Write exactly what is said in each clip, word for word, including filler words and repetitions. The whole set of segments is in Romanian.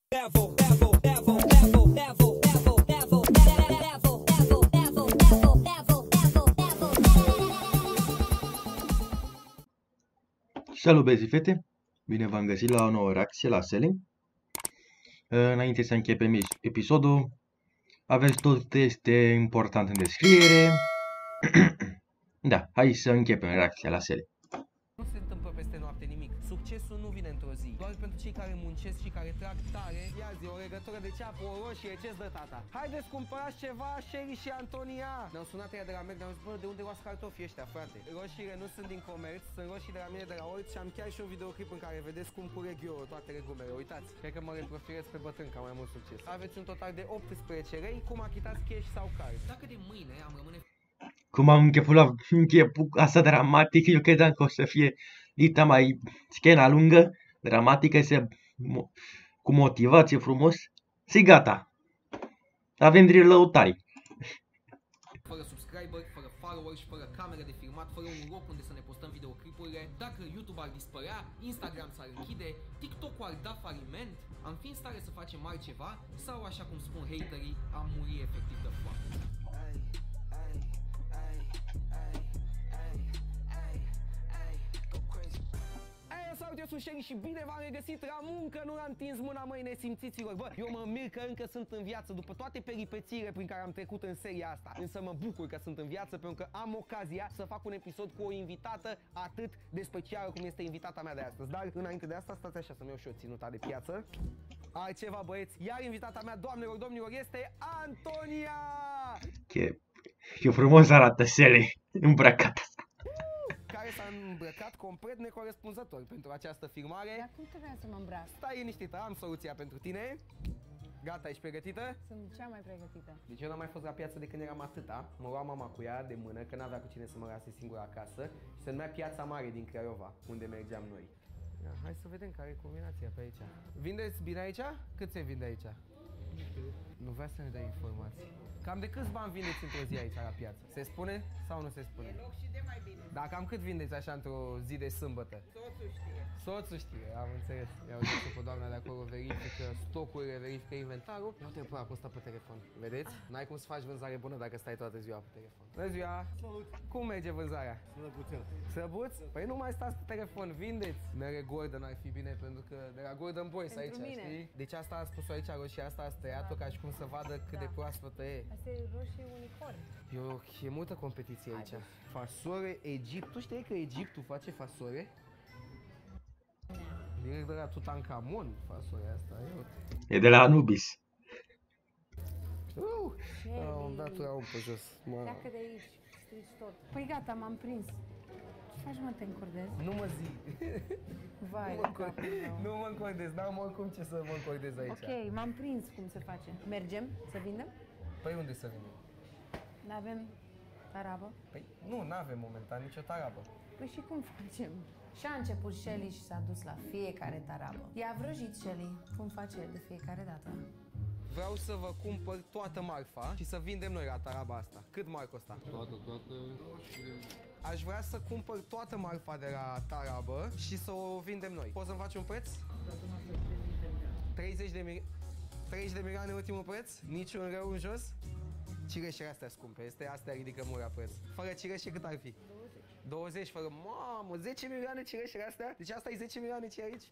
Salut, băieți fete! Bine v-am găsit la o nouă reacție la Selling. Înainte să începem episodul, aveți tot ce este important în descriere. Da, hai să începem reacția la Selling. Nu se întâmplă peste noapte nimic. Succesul nu vine într-o zi. Doar pentru cei care muncesc și care trag tare. Ia zi, o legătură de ceapă, o roșie, ce-ți dă tata? Haideți, cumpărați ceva, Sherry și Antonia! Ne-au sunat ea de la Mac, ne-au zis, bă, de unde luați cartofii ăștia, frate? Roșiile nu sunt din comerț, sunt roșii de la mine de la Olt și am chiar și un videoclip în care vedeți cum cureg eu toate legumele. Uitați, cred că mă reprofilez pe bătrân ca mai mult succes. Aveți un total de optsprezece lei, cum achitați cash sau card. Dacă de mâine am rămâne... Cum am început la început asta dramatic, eu credeam că o să fie dita mai scena lungă, dramatică, se, cu motivație frumos. Și gata. Avem drept lăutari. Fără subscriber, fără follower și fără camere de filmat, fără un loc unde să ne postăm videoclipurile. Dacă YouTube ar dispărea, Instagram s-ar închide, TikTok-ul ar da faliment, am fi în stare să facem altceva sau, așa cum spun haterii, am murit efectiv de foame. Salut, eu sunt Sherry și bine v-am regăsit la muncă, nu am întins mâna, măi, nesimțiților. Bă, eu mă mir că încă sunt în viață după toate peripețiile prin care am trecut în seria asta. Însă mă bucur că sunt în viață pentru că am ocazia să fac un episod cu o invitată atât de specială cum este invitata mea de astăzi. Dar înainte de asta, stați așa să-mi iau și o ținuta de piață. Altceva, băieți, iar invitata mea, doamnelor, domnilor, este Antonia! Ce, ce frumos arată Sele îmbrăcată. Care s-a îmbrăcat complet necorespunzător pentru această filmare. Dar cum trebuia să mă îmbrac? Stai liniștită, am soluția pentru tine. Gata, ești pregătită? Sunt cea mai pregătită. Deci eu n-am mai fost la piață de când eram atâta. Mă lua mama cu ea de mână, că n-avea cu cine să mă lase singur acasă. Și se numea Piața Mare din Craiova, unde mergeam noi. Ia, hai să vedem care e combinația pe aici. Vindeți bine aici? Cât se vinde aici? Nu vrea să ne dai informații. Cam de câți bani vindeți într-o zi aici la piață? Se spune sau nu se spune? E loc și de mai bine. Dar cam cât vindeți așa într-o zi de sâmbătă? Soțul știe. Soțul știe, am înțeles. Ia uite pe doamna de acolo, verifică stocurile, verifică inventarul. Ia uite pe acolo, stă pe telefon. Vedeți? N-ai cum să faci vânzare bună dacă stai toată ziua pe telefon. Bună ziua! Salut! Cum merge vânzarea? Slăbuțel. Slăbuț? Păi nu mai stați pe telefon, vindeți! Mere Gordon ar fi bine pentru că de la Gordon Boys Pentru aici, mine. știi? Deci asta a spus aici, roșia asta a tăiat-o ca și cum să vadă cât Da. de proaspătă e. Asta e roșie unicorn. E, o, e multă competiție aici. Haideți. Fasole Egipt. Tu știi că Egiptul face fasole? Direct de la Tutankamon, fasolea asta. E de la Anubis. Uh, Sherry. am dat la om pe jos. Mă. Pleacă de aici, strici tot. Păi gata, m-am prins. Ce faci, mă, te încordezi? Nu mă zi. Vai, Nu de mă, capul meu. nu mă încordez, n-am oricum ce să mă încordez aici. Ok, m-am prins cum se face. Mergem să vindem? Păi unde să venim? N-avem tarabă? Păi nu, n-avem momentan nicio tarabă. Păi și cum facem? Și a început Shelly și s-a dus la fiecare tarabă. I-a vrăjit Shelly, cum face el de fiecare dată. Vreau să vă cumpăr toată marfa și să vindem noi la taraba asta. Cât mai costa? Toată, toată. Aș vrea să cumpăr toată marfa de la tarabă și să o vindem noi. Poți să-mi faci un preț? treizeci de milioane. treizeci de milioane ultimul preț? Niciun rău în jos? Cireșele astea scumpe, este astea ridică mult la preț. Fără cireșe cât ar fi? douăzeci fără, mamă, zece milioane cireșele astea? Deci asta e zece milioane ce aici?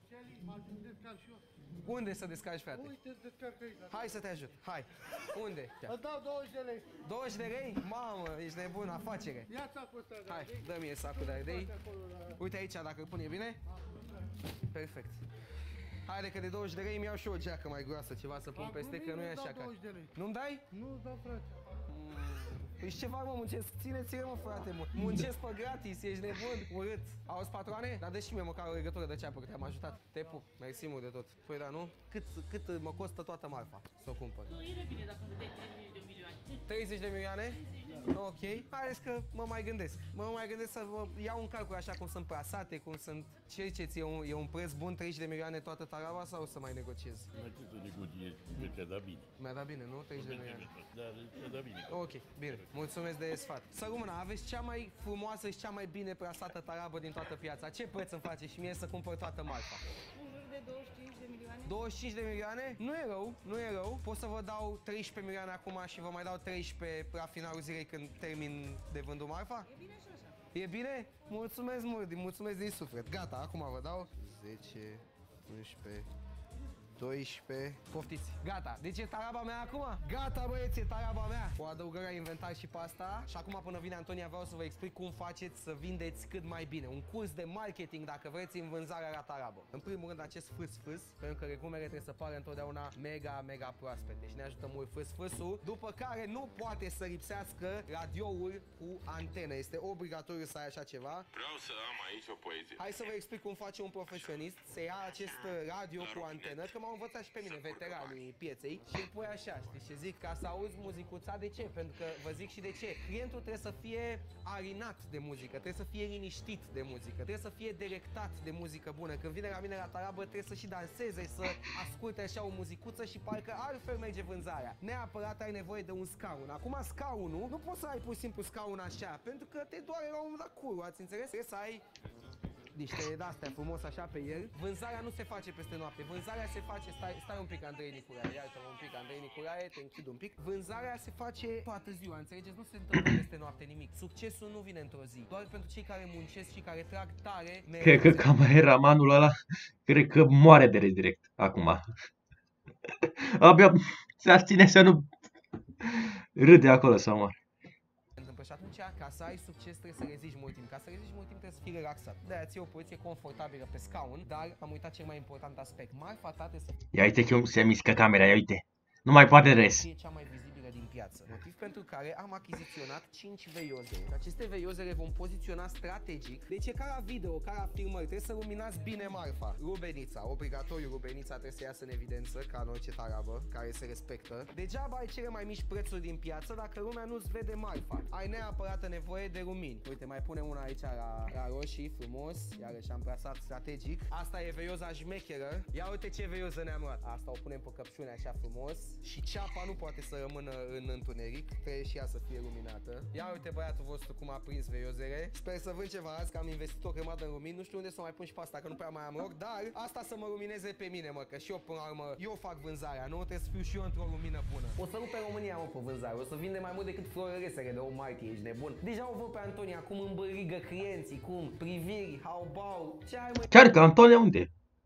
Unde să descarci, frate? Uite, descarcă aici. Hai să te ajut, hai. Unde? Îți dau douăzeci de lei. douăzeci de lei? Mamă, ești nebun, afacere. Ia sacul ăsta de Hai, ardei. dă mie sacul de ardei. Acolo la- Uite aici, dacă îl pun e bine? Perfect. Haide că de douăzeci de lei mi iau și o geacă mai groasă, ceva să pun Am peste, glumit, că nu e nu-ți dau așa ca... douăzeci de lei. Nu-mi dai? Nu, dau frate. Păi și ce fac, mă, muncesc? Ține-ține, mă, frate, mă. Muncesc pe gratis, ești nebun, urât. Auzi, patroane? Dar dă și mie măcar o legătură de ceapă, că te-am ajutat. Te pup, mersi mult de tot. Păi da, nu? Cât, cât mă costă toată marfa să o cumpăr? Nu, e bine dacă îmi dai treizeci de milioane. treizeci de milioane? Ok. Haideți că mă mai gândesc. Mă mai gândesc să vă iau un calcul așa cum sunt plasate, cum sunt... Ce ziceți, e un, e un preț bun, treizeci de milioane toată taraba sau să mai negociez? Mai ce să negociezi? Că ți-a dat bine. Mi-a dat bine, nu? treizeci de milioane. Da, ți-a dat bine. Ok, bine. Mulțumesc de sfat. Să rămână, aveți cea mai frumoasă și cea mai bine plasată tarabă din toată piața. Ce preț îmi face și mie să cumpăr toată marfa? În jur de douăzeci și cinci de milioane douăzeci și cinci de milioane? Nu e rău, nu e rău. Pot să vă dau treisprezece milioane acum și vă mai dau treisprezece la finalul zilei când termin de vândut marfa? E bine și așa. E bine? Mulțumesc mult, mulțumesc din suflet. Gata, acum vă dau zece, unsprezece, doisprezece. Poftiți. Gata. Deci e taraba mea acum? Gata, băieți, e taraba mea. O adăugare la inventar și pe asta. Și acum până vine Antonia vreau să vă explic cum faceți să vindeți cât mai bine. Un curs de marketing, dacă vreți, în vânzarea la tarabă. În primul rând acest fâs-fâs, pentru că legumele trebuie să pară întotdeauna mega, mega proaspete. Și ne ajută mult fâs-fâsul. După care nu poate să lipsească radioul cu antenă. Este obligatoriu să ai așa ceva. Vreau să am aici o poezie. Hai să vă explic cum face un profesionist. Se ia acest radio cu antenă, că m-au învățat și pe mine, veteranii pieței, și îl pui așa, știi ce zic? Ca să auzi muzicuța. De ce? Pentru că vă zic și de ce. Clientul trebuie să fie arinat de muzică, trebuie să fie liniștit de muzică, trebuie să fie delectat de muzică bună. Când vine la mine la tarabă trebuie să și danseze, să asculte așa o muzicuță și parcă altfel merge vânzarea. Neapărat ai nevoie de un scaun. Acum scaunul, nu poți să ai pur și simplu scaun așa, pentru că te doare la un moment dat curul, ați înțeles? Trebuie să ai niște de-astea frumos așa pe el. Vânzarea nu se face peste noapte. Vânzarea se face, stai, stai un pic, Andrei Niculae, iartă-mă un pic, Andrei Niculae, te închid un pic. Vânzarea se face toată ziua, înțelegeți? Nu se întâmplă peste noapte nimic. Succesul nu vine într-o zi. Doar pentru cei care muncesc și care trag tare. Cred că cameramanul ăla, cred că moare de râs direct acum. Abia se abține să nu râde acolo să moară. Și atunci, ca să ai succes, trebuie să reziști mult timp. Ca să reziști mult timp, trebuie să fii relaxat. De-aia ții o poziție confortabilă pe scaun, dar am uitat cel mai important aspect. Marfa ta trebuie să Ia uite cum se mișcă camera, ia uite. Nu mai poate râs. fie cea mai vizibilă din piață. Motiv pentru care am achiziționat cinci veioze. Aceste veioze le vom poziționa strategic. Deci e ca la video, ca la filmări. Trebuie să luminați bine marfa. Rubenița, obligatoriu rubenița trebuie să iasă în evidență, ca în orice tarabă, care se respectă. Degeaba ai cele mai mici prețuri din piață dacă lumea nu-ți vede marfa. Ai neapărat nevoie de lumini. Uite, mai punem una aici la, la roșii, frumos. Iarăși am plasat strategic. Asta e veioza șmecheră. Ia uite ce veioză ne-am luat. Asta o punem pe căpșune așa frumos. Și ceapa nu poate să rămână în întuneric, trebuie și ea să fie luminată. Ia uite băiatul vostru cum a prins veiozele. Sper să vând ceva azi, că am investit o grămadă în lumini. Nu știu unde să o mai pun și pe asta, că nu prea mai am loc, dar asta să mă lumineze pe mine, mă, că și eu până la urmă, eu fac vânzarea, nu? Trebuie să fiu și eu într-o lumină bună. O să rupe România, mă, pe vânzare. O să vinde mai mult decât florăresele de o martie, ești nebun. Deja o văd pe Antonia cum îmbărigă clienții, cum priviri, haubau. Ce ai, mă? Chiar că Antonia unde?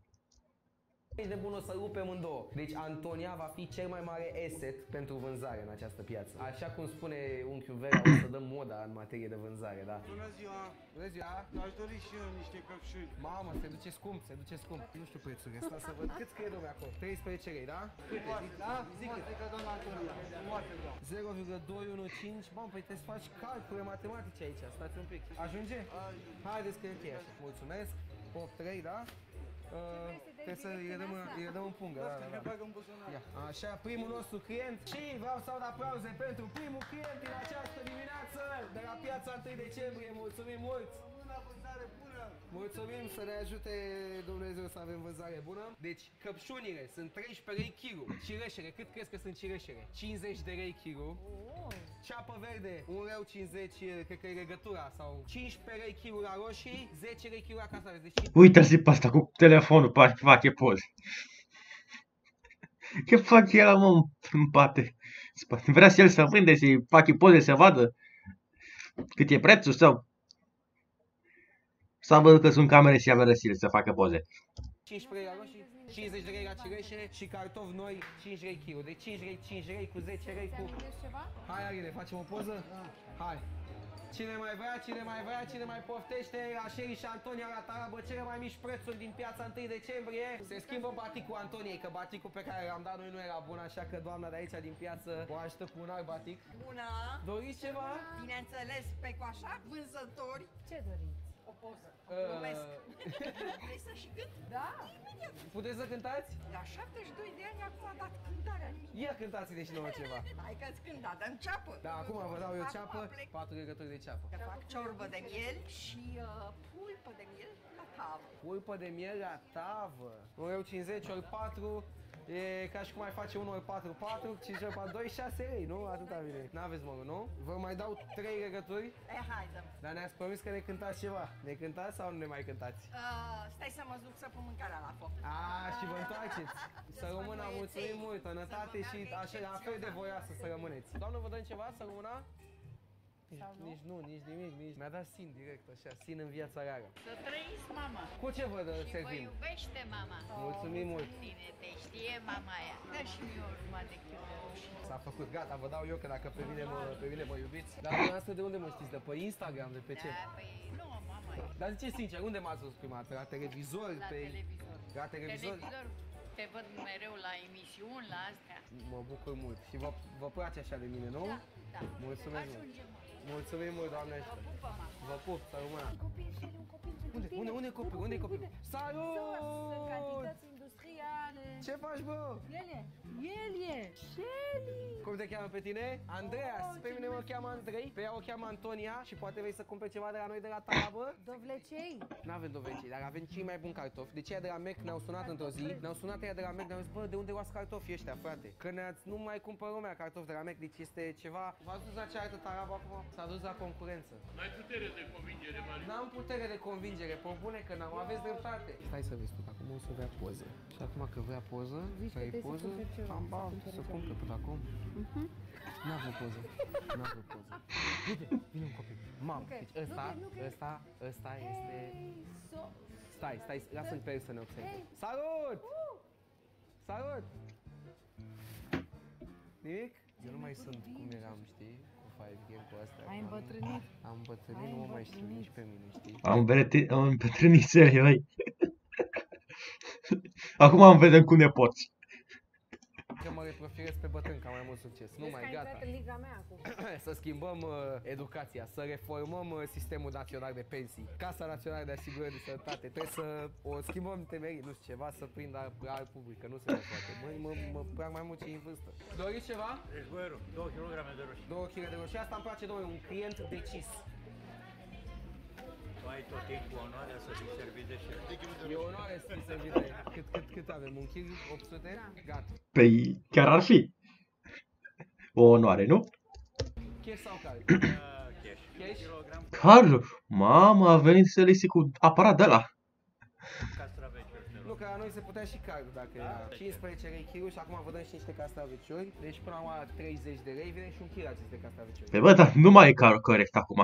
Ești nebun, o să rupem în două. Deci Antonia va fi cel mai mare asset pentru vânzare în această piață. Așa cum spune unchiul Vera, o să dăm moda în materie de vânzare, da? Bună ziua! Bună ziua! Aș dori și eu niște căpșuni. Mamă, se duce scump, se duce scump. Nu știu prețurile, sta să văd. Cât scrie domnule acolo? treisprezece lei, da? Câte? Da? Zi cât? Poate că doamna Antonia. Poate da. zero virgulă doi unu cinci. Bă, păi trebuie să faci calcule matematice aici. Stați un pic. Ajunge? Haideți că e ok așa. Mulțumesc. opt trei, da? Uh, trebuie să îi dăm, îi dăm în pungă, da, da, da. Ia. Așa, primul nostru client. Și vreau să aud aplauze pentru primul client din această dimineață de la piața întâi decembrie. Mulțumim mult! Mulțumim, să ne ajute Dumnezeu să avem vânzare bună. Deci, căpșunile sunt treisprezece lei kilo. Cireșele, cât crezi că sunt cireșele? cincizeci de lei kilo. Ceapă verde, un leu cincizeci, cred că e legătura. Sau cincisprezece lei kilo la roșii, zece lei kilo la casaveți. Deci Uite-ți pe asta cu telefonul, face poze. Ce fac el, mă, în spate? Vrea și el să vinde, să facă poze, să vadă cât e prețul sau... Sau văzut că sunt camere și avea răsile să facă poze. cincisprezece lei la roșii, cincizeci de lei la cireșe și cartofi noi, cinci lei kilo. De cinci lei, cinci lei cu zece lei cu... Hai, Aline, facem o poză? Hai. Cine mai vrea, cine mai vrea, cine mai poftește, la Sherry și Antonia la tarabă, cele mai mici prețuri din piața întâi decembrie. Se schimbă baticul Antoniei, că baticul pe care l-am dat noi nu era bun, așa că doamna de aici din piață o ajută cu un alt batic. Bună! Doriți ceva? Bineînțeles, pe coașa, vânzători, Ce doriți? o poză. Uh, Glumesc. Vrei să și cânt? Da? Imediat. Puteți să cântați? La șapteci și doi de ani acum a dat cântarea. Ia cântați-ne și nouă ceva. Hai că-ți cânt, da, dăm ceapă. Da, acum vă dau eu Acum ceapă, plec. patru legături de ceapă. Că fac ciorbă de miel și uh, pulpă de miel la tavă. Pulpă de miel la tavă. un leu cincizeci ori patru, E ca și cum ai face unu ori patru, patru, cinci ori patru, doi, șase lei, nu? Atâta vine. N-aveți mă, nu? Vă mai dau trei legături, E, haide. dar ne-ați promis că ne cântați ceva. Ne cântați sau nu ne mai cântați? Uh, stai să mă duc să pun mâncarea la foc. A, și vă întoarceți. Să rămână, mulțumim mult, sănătate și așa, la fel de voioasă să rămâneți. Doamnă, vă dăm ceva să rămână? Nici, Sau nu? nici nu, nici nimic, nici. Mi-a dat sin direct, așa, sin în viața rară. Să trăiți, mama. Cu ce vă dă- Și vă servim? iubește, mama. Mulțumim mult. Bine, te știe mama aia. Dă și mie o jumătate de kilo de roșii. S-a făcut, gata, vă dau eu că dacă pe mine mă, pe mine mă iubiți. Dar dumneavoastră de unde mă știți? De pe Instagram, de pe ce? Da, păi nu, mama. Dar ziceți sincer, unde m-ați văzut prima dată? La televizor? La pe... televizor. La televizor? Televizor. Te văd mereu la emisiuni, la astea. Mă bucur mult. Și vă, vă place așa de mine, nu? Da, da. Mulțumesc mult. Ajungem, mă. Mulțumim mult, doamne. Vă pupă, mama. Vă pup, să rămână. Copil, și un copil pentru Unde? tine. Unde? Unde e copil? Unde e copil? Sunt Salut! cantități industriale. Ce faci, bă? El e, el e, Shelly. Cum te cheamă pe tine? Andreas. Oh, Pe ce mine mă cheamă Andrei, pe ea o cheamă Antonia și poate vrei să cumperi ceva de la noi de la Tarabă? Dovlecei. N-avem dovecii, dar avem cei mai buni cartofi. Deci ea de la Mac ne-au sunat într-o zi, ne-au sunat ea de la Mac, ne-au zis, bă, de unde luați cartofii ăștia, frate? Că ne-ați, nu mai cumpără lumea cartofi de la Mac, deci este ceva... V-ați dus la ceartă Tarabă acum? S-a dus la concurență. N-ai putere de convingere, Mariu. N-am putere de convingere, pe bune că n-am, aveți dreptate. Stai să vezi tu, că acum o să vrea poză. Și acum că vrea poză, Zici că vrei trebuie să poză, cumperi ceva, am să bani cumperi să ceva. cumpăr până acum. N-a vrut poză, n-a vrut poză. Uite, vine un copil. Mam, Ok, deci ăsta, nu, nu, nu. ăsta, ăsta este... Hey, so... Stai, stai, lasă-l pe el să ne observe. Hey. Salut! Uh, Salut! Nimic? Eu nu mai sunt cum eram, știi? Cu five game cu astea. ai Am- îmbătrânit. Am îmbătrânit, Ai nu mă mai știu îmbătrânit. nici pe mine, știi? Am îmbătrânit, am îmbătrânit serios. Acum am vedem cu nepoți. Că mă reprofilez pe bătrân ca mai mult succes. Nu Vezi mai, că ai gata. intrat în liga mea acum. Să schimbăm uh, educația, să reformăm uh, sistemul național de pensii. Casa Națională de Asigurări de Sănătate. Trebuie să o schimbăm temerii, nu știu, ceva, să prindă la publică, nu se mai poate. Mă, mă, mă plac mai mult cei în vârstă. Doriți ceva? Ești boierul, două kilograme de roșii. Două kilograme de roșii. Asta îmi place, domnule, un client decis. Tu ai tot timpul onoarea să fii servit de șef. E onoare să fii servit de... Cât, cât, cât avem? Un kil? opt sute? Da. Gata. Păi chiar ar fi. O onoare, nu? Cash sau care? Uh, cash. Cash? Un kilogram Carlo, mama, a venit să le cu aparat de ăla. castraveciuri, te Nu, rog. că la noi se putea și card dacă era cincisprezece lei kilul și acum vă dăm și niște castraveciuri. Deci până la treizeci de lei vine și un kil aceste castraveciuri. Păi bă, dar nu mai e car- corect acum.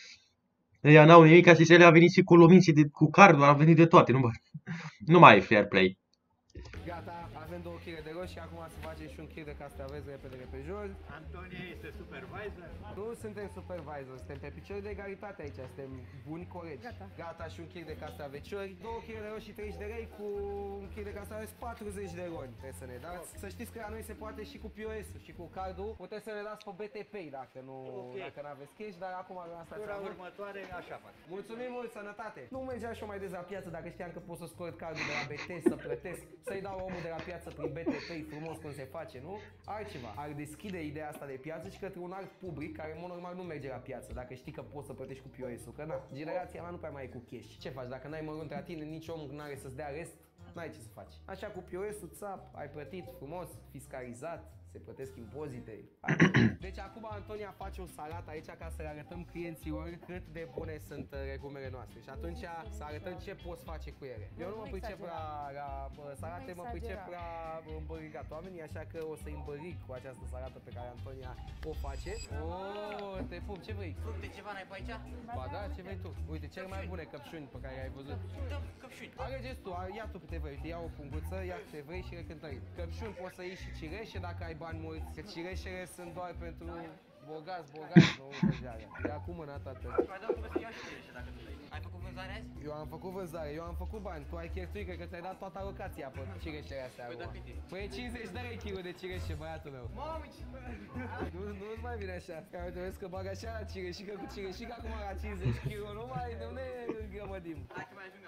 Ăia n-au nimic, ca și se le a venit și cu luminții, de, cu cardul, a venit de toate, nu, bă. Nu mai e fair play. Gata, avem două kile de roșii, acum să facem și un kil de castraveți repede repejor. Antonia este supervisor. Nu suntem supervisor, suntem pe picior de egalitate aici, suntem buni coreți. Gata. Gata și un kil de castraveciori, două kile de roșii treizeci de lei cu un kil de castraveți patruzeci de lei trebuie să ne dați. Să știți că la noi se poate și cu P O S-ul și cu cardul, puteți să ne dați pe B T P dacă nu Ok. dacă nu aveți cash, dar acum la asta Tura următoare, așa fac. Mulțumim mult, sănătate! Nu mergeam și eu mai des la piață dacă știam că pot să scot cardul de la B T, să plătesc, să-i dau omul de la piață prin B T P, frumos cum se face, nu? Altceva. Ar deschide ideea asta de piață și către un alt public care, în mod normal, nu merge la piață, dacă știi că poți să plătești cu P O S-ul, că na, generația mea nu prea mai e cu cash. Ce faci? Dacă n-ai mărunt la tine, nici om n-are să-ți dea rest, n-ai ce să faci. Așa cu P O S-ul, țap, ai plătit frumos, fiscalizat, se plătesc impozite. Deci acum Antonia face un salat aici ca să le arătăm clienților cât de bune sunt uh, legumele noastre și atunci să arătăm ce poți face cu ele. Eu nu mă Nu pricep la, la bă, salate, Nu mă pricep exagera. la îmbărigat oamenii, așa că o să-i îmbăric cu această salată pe care Antonia o face. Oh, te pup, ce vrei? Fructe ceva n-ai pe aici? Ba da, ce vrei tu? Uite, cele mai bune căpșuni pe care ai văzut. Dă căpșuni. Alegeți tu, ia tu câte vrei, uite, ia o punguță, ia câte vrei și recântări. Căpșuni poți să iei și cireșe dacă ai bani mulți, că cireșele sunt doar pentru bogați, bogați, nu vânzare. Ia cu mâna, tată. Mai dau că să iau și cireșe dacă tu vrei. Ai făcut vânzare azi? Eu am făcut vânzare, eu am făcut bani, tu ai cheltuit, cred că ți-ai dat toată alocația pe cireșele astea Păi da, acum. cât e? Păi e cincizeci de lei kilul de cireșe, băiatul meu. Mamă, ce... Nu, nu-ți mai vine așa, că eu trebuie să bag așa la cireșică cu cireșică acum la cincizeci kilograme, nu mai, nu ne îngrămădim. Hai că mai ajung așa.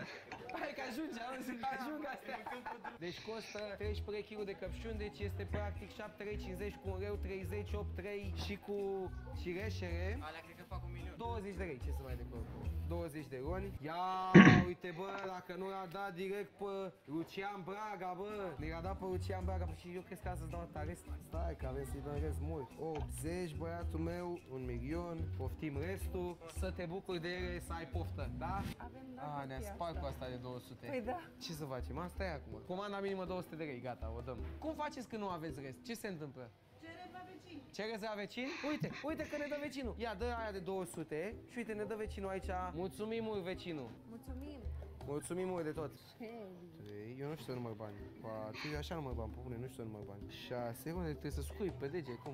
Hai că ajunge, auzi, ajung astea. Deci costă treisprezece kilograme de căpșuni, deci este practic șapte lei cincizeci cu un leu, treizeci, opt lei și cu cireșere. Alea cred că fac un milion. douăzeci de lei, ce să mai de acolo? douăzeci de roni. Ia, uite bă, dacă nu l-a dat direct pe Lucian Braga, bă. Ne-a dat pe Lucian Braga și eu cred că să-ți dau rest. Stai că avem să-i dăm rest mult. optzeci, băiatul meu, un milion. Poftim restul. Să te bucuri de ele, să ai poftă, da? Avem A, ne-a spart cu asta de două sute. Păi da. Ce să facem? Asta e acum. Comanda minimă două sute de lei, gata, o dăm. Cum faceți când nu aveți rest? Ce se întâmplă? Cereți la vecin? Uite, uite că ne dă vecinul. Ia, dă aia de două sute și uite, ne dă vecinul aici. Mulțumim mult, vecinul. Mulțumim. Mulțumim mult de tot. trei, eu nu știu să număr bani. patru, eu așa număr bani, pe bune, nu știu să număr bani. șase, unde trebuie să scui pe dege, cum?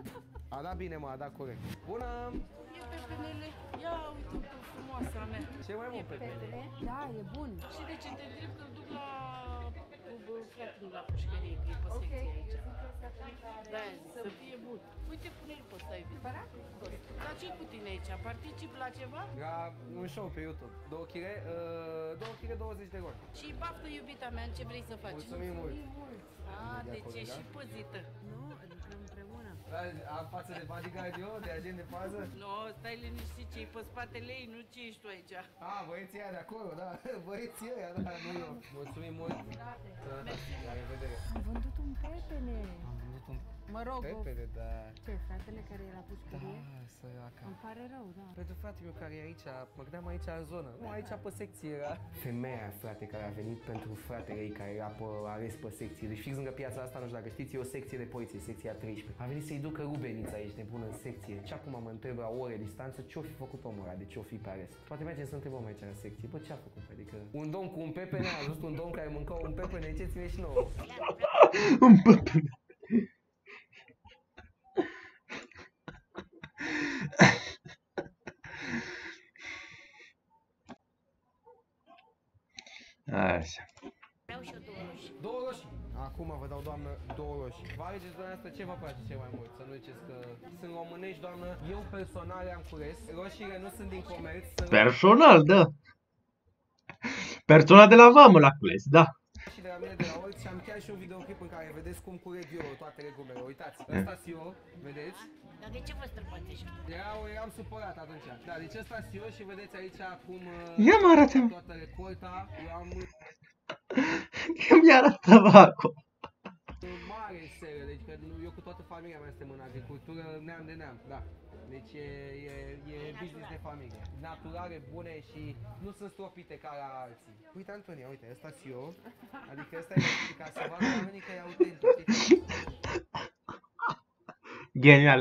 A dat bine, mă, a dat corect. Bună! E pepenele. Ia uite pe frumoasa mea. Ce mai mult pepene? Da, e bun. Și de ce te întreb că îl duc la fratele la pușcărie, că e pe secție aici. Da, să fie bun. Uite, pune-l pe ăsta, iubit. Dar ce cu tine aici? Particip la ceva? La un show pe YouTube. Două chile, uh, două chile douăzeci de lei. Și baftă, iubita mea, ce vrei să faci? Mulțumim mult. Ah, deci e și păzită. Nu, lucrăm împreună. Am față de bodyguard eu, de agent de fază? Nu, stai liniștit, ce e pe spatele ei, nu ce ești tu aici. A, băieții ăia de acolo, da, băieții ăia, da, nu eu. Mulțumim mult. Sănătate, la revedere. Am vândut un pepene. Am vândut un Mă rog, pepene, da. ce, fratele care e la pușcărie? Da, săraca. Îmi pare rău, da. Pentru fratele meu care e aici, mă gândeam aici în zonă, nu aici pe secție era. Femeia, frate, care a venit pentru fratele ei, care era pe ales pe secție. Deci fix lângă piața asta, nu știu dacă știți, e o secție de poliție, secția treisprezece. A venit să-i ducă rubenița aici, nebună, în secție. Și acum mă întreb la ore distanță ce-o fi făcut omul ăla, de ce-o fi pe arest. Poate mergem să întrebăm aici la secție, bă, ce a făcut? Adică un domn cu un pepene, a văzut un domn care mânca un pepene, ce ține și nouă. Un pepene. Așa. Vreau și eu două roșii. Două roșii. Acum vă dau, doamnă, două roșii. Vă alegeți dumneavoastră ce vă place cel mai mult. Să nu ziceți că sunt românești, doamnă. Eu personal le-am cules. Roșiile nu sunt din comerț. Sunt Personal, da. Personal de la vamă la cules, da. și de la mine de la Olt și am chiar și un videoclip în care vedeți cum culeg eu toate legumele. Uitați, ăsta-s eu, vedeți? Dar de ce vă străbatești? Erau, eram supărat atunci. Da, deci ăsta-s eu și vedeți aici cum Ia mă arată. toată recolta. Eu am Că mi-arată acolo. mare seră, deci că eu cu toată familia mea suntem în agricultură, neam de neam, da. Deci e, e, e business de familie. Naturale, bune și nu sunt stropite ca la alții. Uite, Antonia, uite, ăsta-s eu. Adică ăsta e ca să vadă oamenii că e autentic. Genial.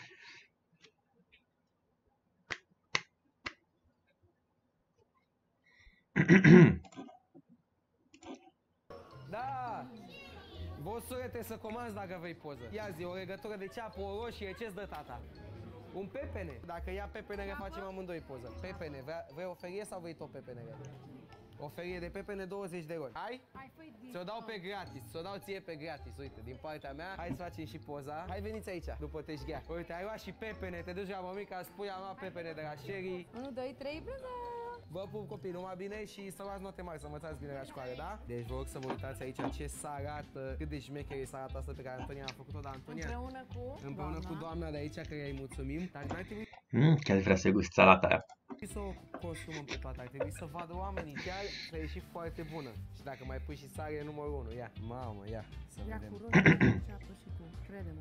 Da! Bosule, trebuie să comanzi dacă vrei poză. Ia zi, o legătură de ceapă, o roșie, ce-ți dă tata? Un pepene. Dacă ia pepenele, facem amândoi poză. Pepene, vrea, vrei o ferie sau vrei tot pepenele? O ferie de pepene, douăzeci de lei. Hai? Ți-o dau pe gratis, ți-o dau ție pe gratis, uite, din partea mea. Hai să facem și poza. Hai, veniți aici, după teșghea. Uite, ai luat și pepene, te duci la mămica, spui, am luat pepene de la Sherry. unu, doi, trei, bravo! Vă pup copii, numai bine și să luați note mari, să învățați bine la școală, da? Deci vă rog să vă uitați aici ce salată, cât de șmecher e salata asta pe care Antonia a făcut-o, dar Antonia Împreună cu împreună doamna. cu doamna de aici, care îi mulțumim, dar n-ar trebui Mm, chiar vrea să gust salata aia. să o consumăm pe toată, ar trebui să vadă oamenii, chiar că e și foarte bună. Și dacă mai pui și sare, e numărul unu, ia, mamă, ia, să Ia vedem. cu roșie, ceapă și tu, crede-mă.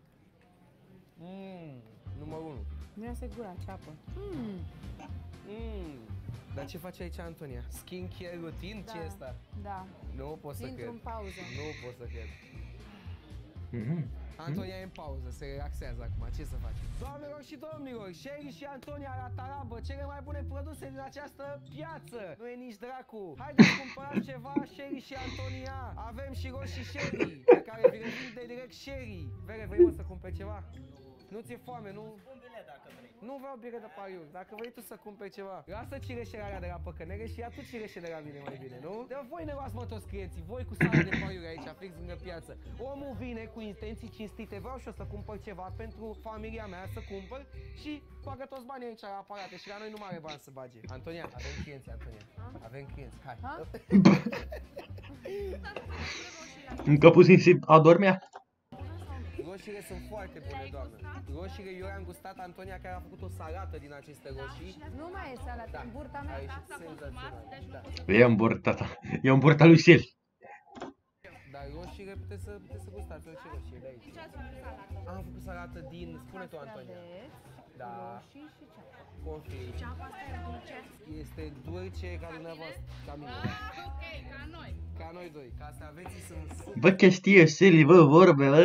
Mmm, numărul unu. Miroase gura, ceapă. Mm. Mmm, dar ce face aici Antonia? Skincare routine? Ce e asta? Da, Nu pot să intru cred. în pauză. Nu pot să cred. Mhm. Antonia e în pauză, se relaxează acum, ce să faci? Doamnelor și domnilor, Sherry și Antonia la tarabă, cele mai bune produse din această piață. Nu e nici dracu. Haideți cumpărați ceva, Sherry și Antonia. Avem și roșii Sherry, pe care vi le vinde direct Sherry. Vere, vrei mă să cumperi ceva? Nu ți-e foame, nu? bere dacă vrei. Nu vreau bire de pariuri. Dacă vrei tu să cumperi ceva, lasă cireșerarea de la păcănere și ia tu cireșe de la mine mai bine, nu? De voi ne luați mă toți clienții, voi cu sala de pariuri aici, fix lângă piață. Omul vine cu intenții cinstite, vreau și eu să cumpăr ceva pentru familia mea, să cumpăr și bagă toți banii aici la aparate și la noi nu mai are bani să bage. Antonia, avem clienți, Antonia. Avem clienți, hai. Încă puțin se adormea. Roșiile sunt foarte bune, doamnă. Roșiile, eu le-am gustat, Antonia care a făcut o salată din aceste roșii. Nu mai e salată, Da, în burta a mea. ieșit senzațional. Da. E în burta ta. E în burta lui Sel. Dar roșiile puteți să, puteți să gustați orice roșie de aici. Am făcut salată din, spune tu, Antonia. Da. Roșii și ceapă. Confirm. Ceapa asta e dulce. Este dulce ca dumneavoastră, ca mine. Ok, ca noi. Ca noi doi. Ca să aveți sunt super, Bă, că știe Seli, bă, vorbele.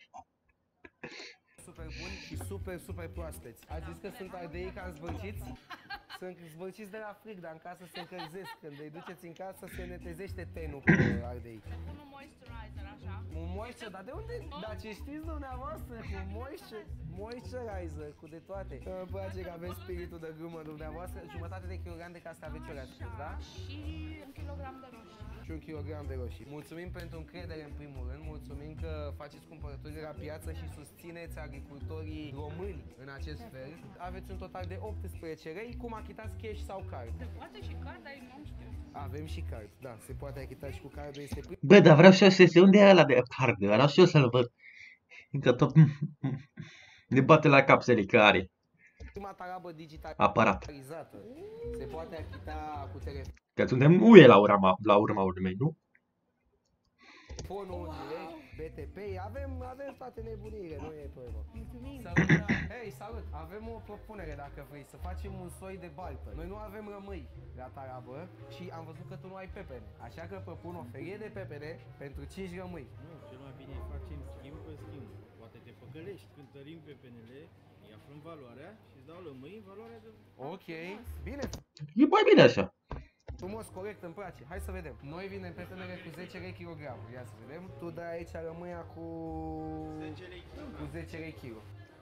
super buni și super, super proaspeți. Ați zis că sunt ardei cam zbărciți? Sunt zbărciți de la frig, dar în casă se încălzesc. Când îi duceți în casă se netezește tenul cu ardei. Unul moisturizer, așa. Un moisture, dar de unde? Dar ce știți dumneavoastră? Cu moisture, moisturizer, cu de toate. Îmi place că aveți spiritul de glumă dumneavoastră. Jumătate de kilogram de castravețiori ați spus, da? Și un kilogram de roșii. Și un kilogram de roșii. Mulțumim pentru încredere în primul rând, mulțumim că faceți cumpărături la piață și susțineți agricultorii români în acest fel. Aveți un total de optsprezece lei, cum achitați cash sau card? Se poate și card, dar nu știu. Avem și card, da, se poate achita și cu cardul, este prim. Bă, dar vreau și eu să se unde e ăla de card? Vreau și eu să-l văd. Încă tot ne bate la cap Seli că are Prima tarabă aparat. digitalizată. Se poate achita cu telefon. Că suntem U E la urma, la urma urmei, nu? Telefonul direct, B T P, avem, avem toate nebuniile, nu e problemă. Salut, da. Hei, salut! Avem o propunere dacă vrei, să facem un soi de baltă. Noi nu avem rămâi la tarabă și am văzut că tu nu ai pepene. Așa că propun o ferie de pepene pentru cinci rămâi. Nu, cel mai bine facem schimb pe schimb. Poate te păcălești. Când tărim pepenele, îi aflăm valoarea și îți dau lămâi valoarea de... Ok, bine, E mai bine așa. frumos, corect, îmi place. Hai să vedem. Noi vinem pepenele cu zece lei kilogram. Ia să vedem. Tu dai aici rămâia cu... cu zece lei kilo.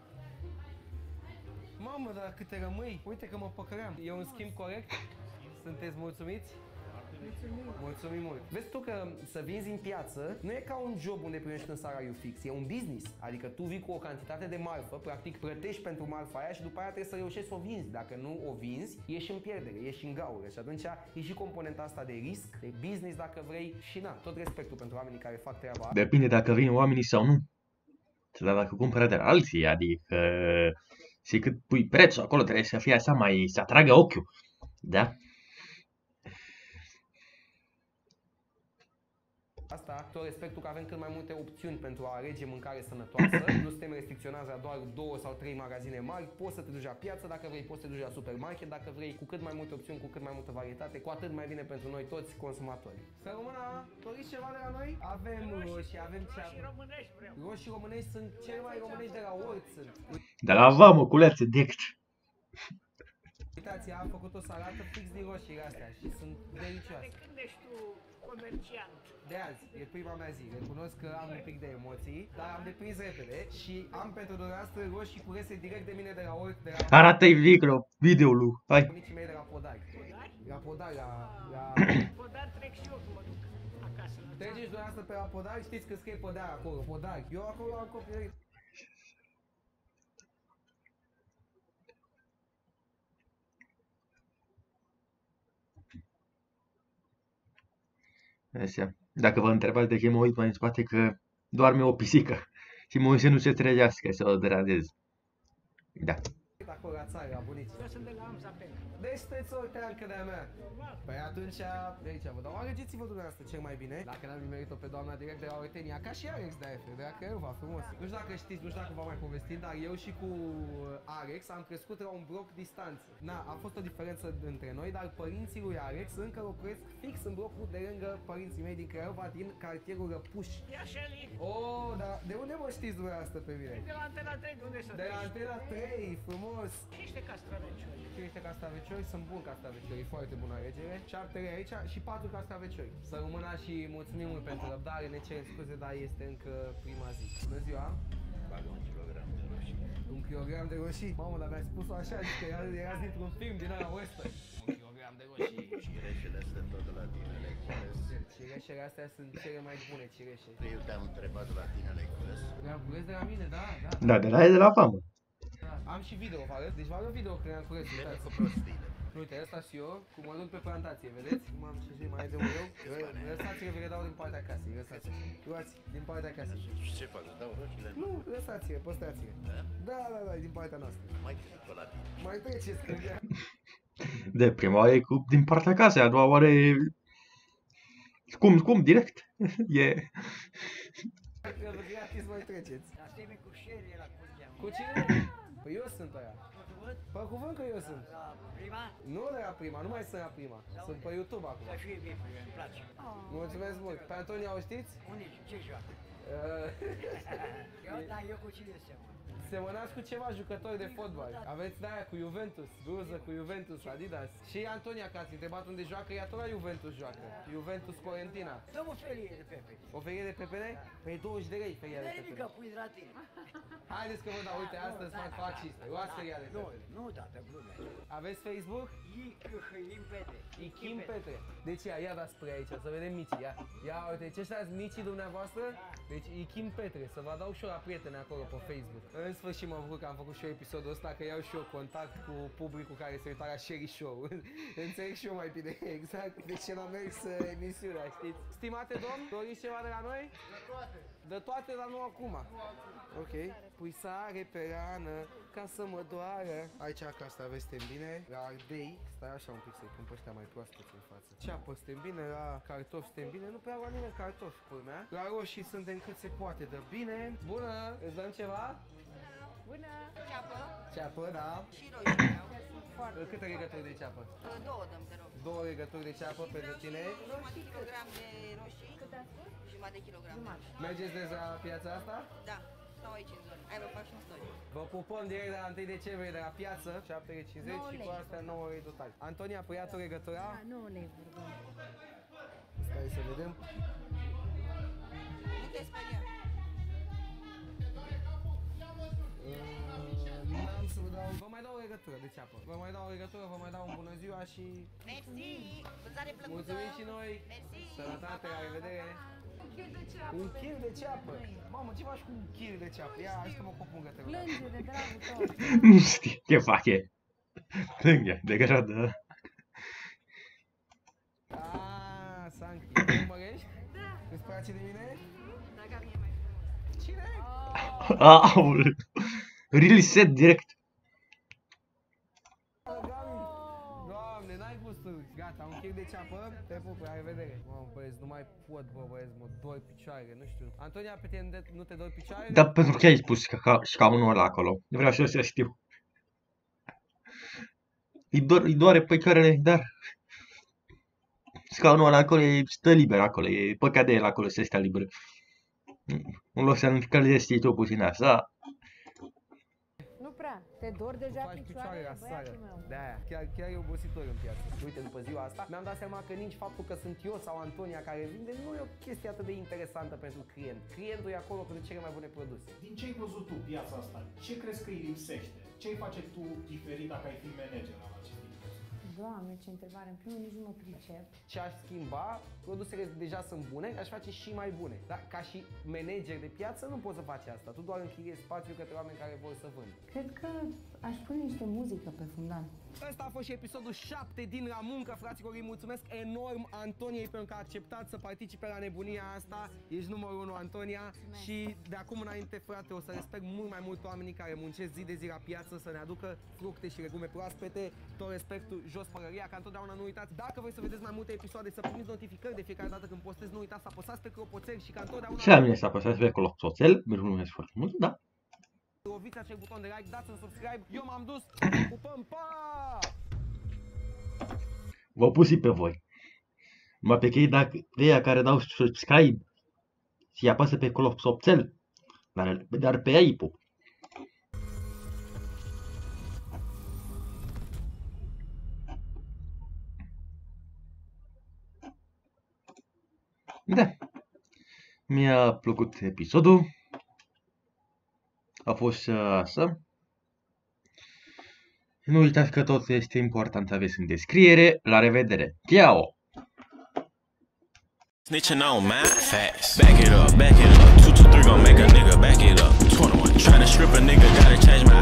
Mamă, dar câte rămâi? Uite că mă păcăream. E un schimb corect? Sunteți mulțumiți? Mulțumim. Mulțumim mult. Vezi tu că să vinzi în piață nu e ca un job unde primești un salariu fix, e un business. Adică tu vii cu o cantitate de marfă, practic plătești pentru marfa aia și după aia trebuie să reușești să o vinzi. Dacă nu o vinzi, ești în pierdere, ești în gaură și atunci e și componenta asta de risc, de business dacă vrei și na, tot respectul pentru oamenii care fac treaba. Depinde dacă vin oamenii sau nu. Dar dacă cumpără de la alții, adică și cât pui prețul acolo trebuie să fie așa mai, să atragă ochiul. Da? Asta, tot respectul că avem cât mai multe opțiuni pentru a alege mâncare sănătoasă. Nu suntem restricționați la doar două sau trei magazine mari. Poți să te duci la piață dacă vrei, poți să te duci la supermarket dacă vrei, cu cât mai multe opțiuni, cu cât mai multă varietate, cu atât mai bine pentru noi toți consumatorii. Să rămână, doriți ceva de la noi? Avem roșii, avem cea... Roșii românești vreau. Roșii românești sunt cele mai românești de la Orț. De la vamă, culeațe, direct. Uitați, am făcut o salată fix din roșiile astea și sunt delicioase. De când ești tu comerciant? De azi, e prima mea zi, recunosc că am un pic de emoții, dar am deprins repede și am pentru dumneavoastră roșii culese direct de mine de la Orț, de la... Arată-i micro, video-ul lui. Hai. Bunicii mei de la Podari. La Podari, la... la... Podar trec și eu că mă duc acasă. Treceți dumneavoastră pe la Podari, știți că scrie Podari acolo, Podari. Eu acolo am copilărit. Așa. Dacă vă întrebați de ce mă uit mai în spate, că doarme o pisică și mă uit să nu se trezească, să o deranjez. Da. Acolo la țară, la bunicii. Eu sunt de la Amza Pena. Deci sunteți o teancă de-a mea. Păi atunci, de aici vă dau, alegeți-vă dumneavoastră cel mai bine. Dacă n-am nimerit-o pe doamna direct de la Ortenia, ca și Alex de F, de la Craiova, frumos. Nu știu dacă știți, nu știu dacă v-am mai povestit, dar eu și cu Alex am crescut la un bloc distanță. Na, a fost o diferență între noi, dar părinții lui Alex încă locuiesc fix în blocul de lângă părinții mei din Craiova, din cartierul Răpuș. Ia Shelly, Oh, dar de unde mă știți dumneavoastră pe mine? de la Antena trei, de unde să De la Antena trei, frumos! Și niște castraveciori. Și niște castraveciori, sunt buni castraveciori, foarte bună alegere. șapte lei aici și patru castraveciori. Să rămână și mulțumim mult pentru răbdare, ne cerem scuze, dar este încă prima zi. Bună ziua! bagă un kilogram de roșii. Un kilogram de roșii? Mamă, dar mi-ai spus-o așa, adică era, erați dintr-un film din ăla western. Un kilogram de roșii. Cireșele sunt tot de la tine, le cules. Cireșele astea sunt cele mai bune cireșe. Eu te-am întrebat de la tine, le cules. Le-am cules de la mine, da, da. Da, de la e de la famă. da. Am și video, vă arăt. Deci vă arăt video când le-am cules. Vede Uitați. cu prostile. Uite, ăsta și eu, cum mă duc pe plantație, vedeți? Cum am și mai de eu. Lăsați-le, vi le dau din partea casei, lăsați-le. Luați, din partea casei. Și ce fac? Îți dau roșiile? Nu, lăsați-le, păstrați-le. Da? Da, da, da, din partea noastră. Mai trec pe la tine. Mai treceți când ea. De prima oară e cu, din partea casei, a doua oară e... Cum, cum, direct? E... Gratis mai treceți. Dar stai cu șeri era cum se cheamă. Cu cine? Păi eu sunt aia. Pe cuvânt că eu sunt. La prima? Nu de la prima, nu mai sunt la prima. Sunt pe YouTube acum. Să fie bine, îmi place. Mulțumesc mult. Pe Antonia o știți? Unde? Ce joacă? Uh, Eu, da, eu cu cine semăn? Semănați cu ceva jucători de fotbal. Aveți de aia cu Juventus, bluză cu Juventus, Adidas. Și Antonia, că ați întrebat unde joacă, ea tot la Juventus joacă. Juventus Fiorentina. Dă-mi o felie de pepe. O ferie de pepene? Păi douăzeci de lei feria Nu de e nimic, pepene. că pui de la tine. Haideți că vă dau, uite, astăzi fac fasciste. Luați feria de Nu, pepene. nu, da, pe glume. Aveți Facebook? Ichim Petre. Ichim Petre. Deci ia, ia dați spre aici, să vedem micii, ia. Ia, uite, ce ăștia sunt micii dumneavoastră? Deci Ichim Petre, să vă adaug și eu la prieteni acolo pe Facebook. În sfârșit mă bucur că am făcut și eu episodul ăsta, că iau și eu contact cu publicul care se uita la Sherry Show. Înțeleg și eu mai bine, exact, de ce n-a mers uh, emisiunea, știți? Stimate domn, doriți ceva de la noi? De toate. De toate, dar nu acum. Ok. Pui sare pe rană, ca să mă doară. Aici castraveți bine, la ardei, stai așa un pic să-i pun pe ăștia mai proaspăți în față. Ceapă bine, la cartofi bine, nu prea la nimeni cartofi, culmea. La roșii suntem cât se poate de bine. Bună, îți dăm ceva? Bună! Ceapă Ceapă, da. și roșii. Foarte. Câte legături de ceapă? Două dăm, te rog. Două legături de ceapă pentru tine. Jumătate de kilogram de roșii. Cât a spus? Jumătate de kilogram. Mergeți de la piața asta? Da, stau aici în zonă. Hai, vă fac și un story. Vă pupăm direct de la întâi decembrie de la piață, șapte cincizeci și cu astea nouă lei total. Antonia, păi tu legătura? Da, nu lei vorbim. Stai să vedem. Nu te speria. N-am să vă dau, vă mai dau o legătură de ceapă. Vă mai dau o legătură, vă mai dau un bună ziua și... Mersi! Vânzare plăcută! Mulțumim și noi! Mersi! Sănătate, la revedere! Un kil de ceapă. Un kil de ceapă! Mamă, ce faci cu un kil de ceapă? Ia, ajută-mă cu o pungă, te rog. Plânge de dragul tău. Nu știu ce face. Plânge, de gradă. Aaaa, Sanchi, mă mărești? Da. Îți place de mine? Dacă mie mai frumos. Cine? Aoleu. Really set direct. Doamne, n-ai gusturi. Gata, un kil de ceapă. Te pup, la revedere. Mamă, băieți, nu mai pot, bă, băieți, mă dor picioarele, nu știu. Antonia, pe tine nu te dor picioarele? Dar pentru că ai spus că ca scaunul ăla acolo. Vreau și eu să știu. Îi, dor, îi doare picioarele, dar... Scaunul ăla acolo e, stă liber acolo, e păcat de el acolo să stea liber. În loc să încălzești tu puțin asta. Nu prea. Te dor deja Faci picioare la picioarele, sară. băiatul meu. De-aia, chiar, chiar e obositor în piață. Uite, după ziua asta, mi-am dat seama că nici faptul că sunt eu sau Antonia care vinde nu e o chestie atât de interesantă pentru client. Clientul e acolo pentru cele mai bune produse. Din ce ai văzut tu piața asta? Ce crezi că îi lipsește? Ce ai face tu diferit dacă ai fi manager al acestui produs? Doamne, ce întrebare. În primul nici nu mă pricep. Ce aș schimba, produsele deja sunt bune, aș face și mai bune. Dar ca și manager de piață nu poți să faci asta. Tu doar închiriezi spațiu către oameni care vor să vând. Cred că aș pune niște muzică pe fundal. Ăsta a fost și episodul șapte din La Muncă, fraților, îi mulțumesc enorm Antoniei pentru că a acceptat să participe la nebunia asta. Ești numărul unu, Antonia. Mulțumesc. Și de acum înainte, frate, o să respect mult mai mult oamenii care muncesc zi de zi la piață să ne aducă fructe și legume proaspete. Tot respectul, jos părăria, ca întotdeauna nu uitați. Dacă vreți să vedeți mai multe episoade, să primiți notificări de fiecare dată când postez, nu uitați să apăsați pe clopoțel și ca întotdeauna... Și la mine să apăsați pe clopoțel, vă mulțumesc foarte mult, da. Loviți acel buton de like, dați un subscribe. Eu m-am dus, pupăm, pa! Vă pus și pe voi. Numai pe cei dacă ăia care dau subscribe și apasă pe clopoțel, dar, dar pe ei pup. Da. Mi-a plăcut episodul. a fost uh, asta. Nu uitați că tot este important să aveți în descriere. La revedere! Ciao! Snitching on my facts. Back it up, back it up. Two, two, three gon' make a nigga back it up. twenty-one. Tryna strip a nigga, gotta change my